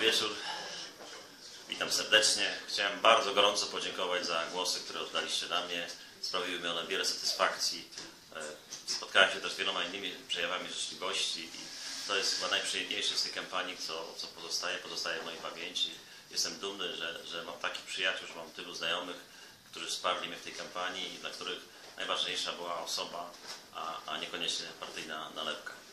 wieczór. Witam serdecznie. Chciałem bardzo gorąco podziękować za głosy, które oddaliście na mnie. Sprawiły mi one wiele satysfakcji. Spotkałem się też z wieloma innymi przejawami życzliwości i to jest chyba najprzyjemniejsze z tej kampanii, co pozostaje w mojej pamięci. Jestem dumny, że mam takich przyjaciół, że mam tylu znajomych, którzy wsparli mnie w tej kampanii i dla których najważniejsza była osoba, a niekoniecznie partyjna nalepka.